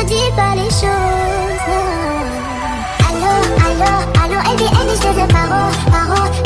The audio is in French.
me dis pas les choses. Allô, allô, allô, elle dit, je te paro, paro.